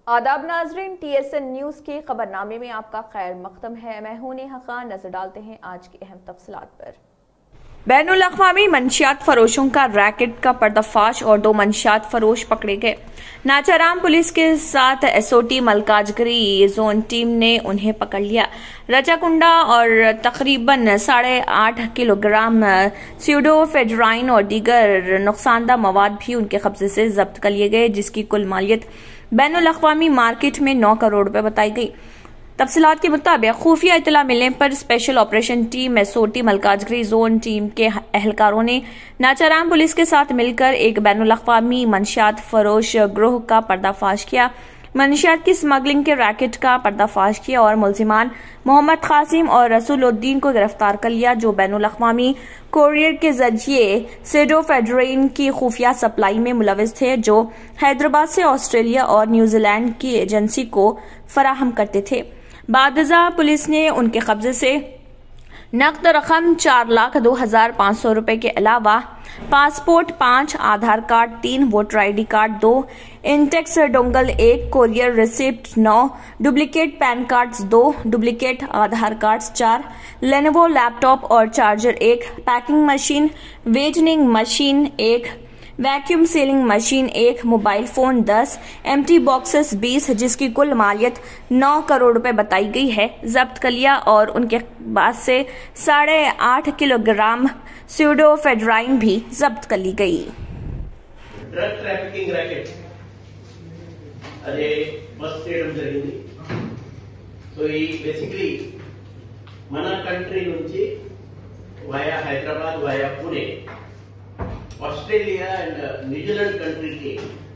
आदाब नाजरीन, TSN news के खबरनामे में आपका खैर मकदम है। मैं हूं नेहा खान। नजर डालते हैं आज की अहम तफसीलात पर। बैनुल अक़वामी मंशियात फरोशों का रैकेट का पर्दाफाश और 2 मंशियात फरोश पकड़े गए। नाचाराम पुलिस के साथ SOT मलकाजगिरी जोन टीम ने उन्हें पकड़ लिया। रचाकुंडा और तकरीबन 8.5 किलोग्राम स्यूडोफेड्राइन और दीगर नुकसानदा मवाद भी उनके कब्जे से जब्त कर लिए गए, जिसकी कुल मालियत बैनुल अक़वामी मार्केट में 9 करोड़ रुपए बताई गई। तफसीलात के मुताबिक खुफिया इतला मिलने पर special operation team SOT Malkajgiri zone team के अहलकारों ने नाचाराम पुलिस के साथ मिलकर एक बैनुल अक़वामी मंशियात फरोश ग्रोह का पर्दाफाश किया। मंशियात की स्मगलिंग के रैकेट का पर्दाफाश किया और मुल्जिमान मोहम्मद कासिम और रसूलुद्दीन को गिरफ्तार कर लिया, जो बैनुल अक़वामी कोरियर के जरिए स्यूडोफेड्राइन की खुफिया सप्लाई में मुलविस थे, जो हैदराबाद से ऑस्ट्रेलिया और न्यूजीलैंड की एजेंसी को फराहम करते थे। बादजा पुलिस ने उनके कब्जे से नकद रकम 4,02,500 रुपए के अलावा passport 5, Aadhaar card 3, voter ID card 2, Intex dongle 1, courier receipt 9, duplicate PAN cards 2, duplicate Aadhaar cards 4, Lenovo laptop और charger 1, packing machine, weighing machine 1, vacuum sealing machine 1, mobile phone 10, empty boxes 20, जिसकी कुल मालियत 9 करोड़ रुपए बताई गई है, जब्त कर लिया और उनके पास से 8.5 किलोग्राम स्यूडोफेड्राइन भी जब्त कर ली गई। డ్రగ్ ట్రాఫికింగ్ ర్యాకెట్ అదే బస్ చేయడం జరిగింది। సో ఈ బేసికలీ మన కంట్రీ నుంచి via Hyderabad via Pune Australia and New Zealand కంట్రీకి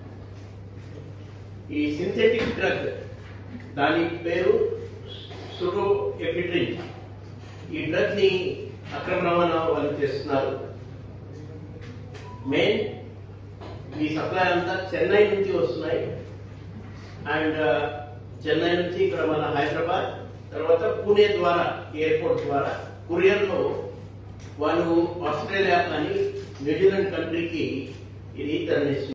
ఈ సింథెటిక్ డ్రగ్, దాని పేరు సూడోఎఫెడ్రిన్, ఈ డ్రగ్ ని అక్రమ రవాణా వాళ్ళు చేస్తున్నారు। మెయిన్ ఈ సప్లై అంతా చెన్నై నుంచి వస్తున్నాయి అండ్ చెన్నై నుంచి ఇక్కడ మన హైదరాబాద్, తర్వాత పూణే ద్వారా ఎయిర్పోర్ట్ ద్వారా కొరియర్ లో వాళ్ళు ఆస్ట్రేలియా కానీ న్యూజిలాండ్ కంట్రీకి ఇది తరలిస్తున్నారు।